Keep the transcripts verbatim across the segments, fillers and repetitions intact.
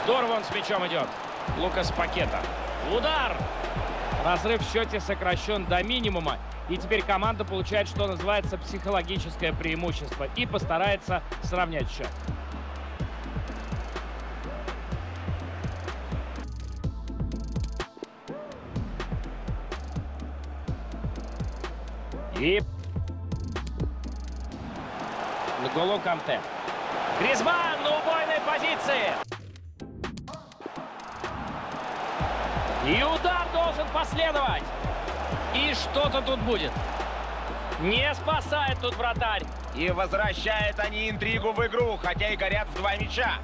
Здорово он с мячом идет. Лукас Пакета. Удар! Разрыв в счете сокращен до минимума. И теперь команда получает, что называется, психологическое преимущество. И постарается сравнять счет. И N'Golo Канте. Гризманн на убойной позиции. И удар должен последовать. И что-то тут будет. Не спасает тут вратарь. И возвращают они интригу в игру, хотя и горят в два мяча.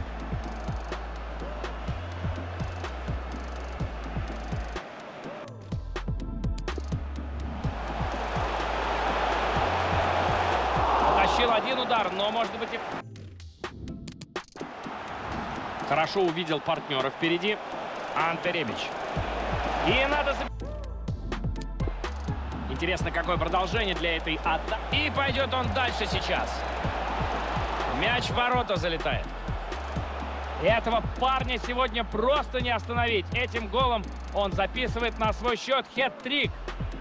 Потащил один удар, но может быть и... Хорошо увидел партнера впереди. Анте Ребич. И надо... Интересно, какое продолжение для этой атаки. И пойдет он дальше сейчас. Мяч в ворота залетает. Этого парня сегодня просто не остановить. Этим голом он записывает на свой счет хет-трик.